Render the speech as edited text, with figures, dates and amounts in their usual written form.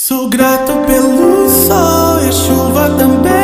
Sou grato pelo sol e a chuva também.